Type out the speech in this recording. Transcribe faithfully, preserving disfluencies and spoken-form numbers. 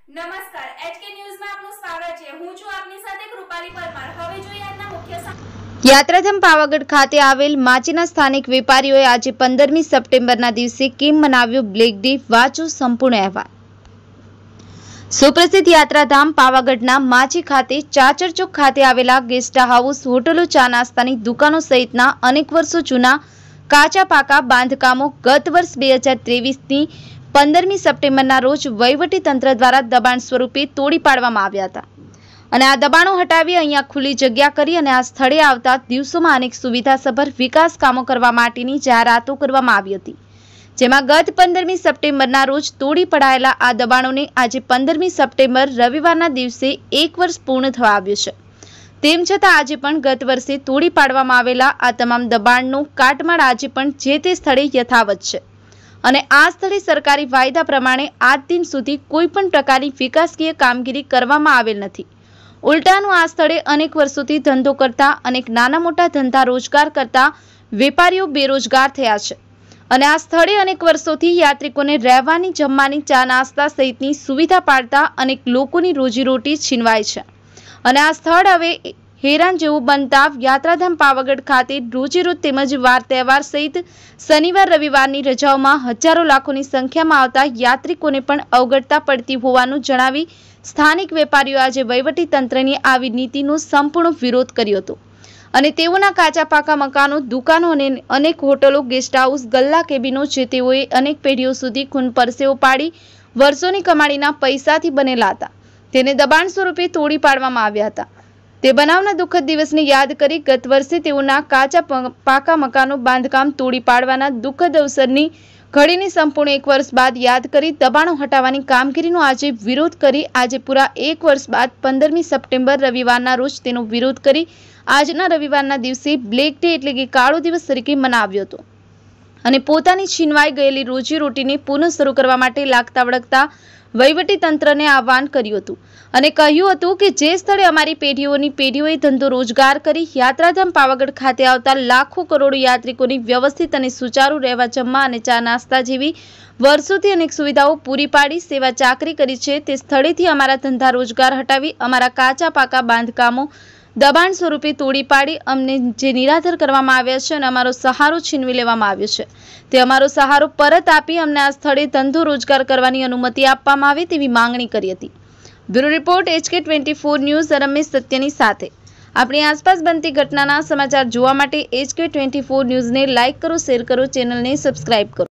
નમસ્કાર, એચકે ન્યૂઝમાં આપનું સ્વાગત છે। હું છું આપની સાથે કૃપાલી પરમાર। હવે જોઈએ આજના મુખ્ય સમાચાર। યાત્રાધામ પાવાગઢ ખાતે આવેલ માચીના સ્થાનિક વેપારીઓએ આજે પંદરમી સપ્ટેમ્બરના દિવસે કેમ મનાવ્યો બ્લેક ડે, વાંચો સંપૂર્ણ અહેવાલ। સુપ્રસિદ્ધ યાત્રાધામ પાવાગઢના માચી ખાતે ચાચર ચોક ખાતે આવેલા ગેસ્ટ હાઉસ, હોટલો, ચા નાસ્તાની દુકાનો સહિતના અનેક વર્ષો જૂના કાચા પાકા બાંધકામો ગત વર્ષ બે હજાર ત્રેવીસની પંદરમી સપ્ટેમ્બરના રોજ વહીવટી તંત્ર દ્વારા દબાણ સ્વરૂપે તોડી પાડવામાં આવ્યા હતા અને આ દબાણો હટાવી અહીંયા ખુલ્લી જગ્યા કરી અને આ સ્થળે આવતા દિવસોમાં અનેક સુવિધાસભર વિકાસ કામો કરવા માટેની જાહેરાતો કરવામાં આવી હતી, જેમાં ગત પંદરમી સપ્ટેમ્બરના રોજ તોડી પડાયેલા આ દબાણોને આજે પંદરમી સપ્ટેમ્બર રવિવારના દિવસે એક વર્ષ પૂર્ણ થવા આવ્યું છે। તેમ છતાં આજે પણ ગત વર્ષે તોડી પાડવામાં આવેલા આ તમામ દબાણનો કાટમાળ આજે પણ જે તે સ્થળે યથાવત છે અને આ સ્થળે સરકારી વાયદા પ્રમાણે આજ દિન સુધી કોઈ પણ પ્રકારની વિકાસકીય કામગીરી કરવામાં આવેલ નથી। ઉલટાનું આ સ્થળે અનેક વર્ષોથી ધંધો કરતા અનેક નાના મોટા ધંધા રોજગાર કરતા વેપારીઓ બેરોજગાર થયા છે અને આ સ્થળે અનેક વર્ષોથી યાત્રિકોને રહેવાની, જમવાની, ચા નાસ્તા સહિતની સુવિધા પાડતા અનેક લોકોની રોજીરોટી છીનવાય છે અને આ સ્થળ હવે હેરાન જેવું બનતા યાત્રાધામ પાવાગઢ ખાતે રોજેરોજ તેમજ વાર તહેવાર સહિત શનિવાર રવિવારની રજાઓમાં હજારો લાખોની સંખ્યામાં આવતા યાત્રિકોને પણ અવગણતા પડતી હોવાનું જણાવી સ્થાનિક વેપારીઓ આજે વહીવટી તંત્રની આવી નીતિનો સંપૂર્ણ વિરોધ કર્યો હતો અને તેઓના કાચા પાકા મકાનો, દુકાનો અને અનેક હોટલો, ગેસ્ટ હાઉસ, ગલ્લા કેબિનો જે તેઓએ અનેક પેઢીઓ સુધી ખૂન પરસેવો પાડી વર્ષોની કમાણીના પૈસાથી બનેલા હતા તેને દબાણ સ્વરૂપે તોડી પાડવામાં આવ્યા હતા। તે બનાવના દુઃખદ દિવસને યાદ કરી ગત વર્ષે તેઓના કાચા પાકા મકાનો બાંધકામ તોડી પાડવાના દુઃખદ અવસરની ઘડીની સંપૂર્ણ એક વર્ષ બાદ યાદ કરી દબાણો હટાવવાની કામગીરીનો આજે વિરોધ કરી આજે પૂરા એક વર્ષ બાદ પંદરમી સપ્ટેમ્બર રવિવારના રોજ તેનો વિરોધ કરી આજના રવિવારના દિવસે બ્લેક ડે એટલે કે કાળો દિવસ તરીકે મનાવ્યો હતો અને પોતાની છીનવાઈ ગયેલી રોજીરોટીને પુનઃ શરૂ કરવા માટે લાગતા વળગતા વહીવટી તંત્રને આહવાન કર્યું હતું અને કહ્યું હતું કે જે સ્થળે અમારી પેઢીઓની પેઢીઓએ ધંધો રોજગાર કરી યાત્રાધામ પાવાગઢ ખાતે આવતા લાખો કરોડો યાત્રિકોની વ્યવસ્થિત અને સુચારુ રહેવા, જમવા અને ચા નાસ્તા જેવી વર્ષોથી અનેક સુવિધાઓ પૂરી પાડી સેવા ચાકરી કરી છે, તે સ્થળેથી અમારા ધંધા રોજગાર હટાવી અમારા કાચા પાકા બાંધકામો દબાણ સ્વરૂપે તોડી પાડી અમને જે નિરાધાર કરવામાં આવ્યા છે અને અમારો સહારો છીનવી લેવામાં આવ્યો છે તે અમારો સહારો પરત આપી અમને આ સ્થળે ધંધો રોજગાર કરવાની અનુમતિ આપવામાં આવે તેવી માંગણી કરી હતી। Bureau report, HK twenty four news, Ramesh સત્યની સાથે। આપણી આસપાસ બનતી ઘટનાના સમાચાર જોવા માટે એચકે ટ્વેન્ટી ફોર ન્યૂઝને લાઇક કરો, શેર કરો, ચેનલને સબસ્ક્રાઇબ કરો।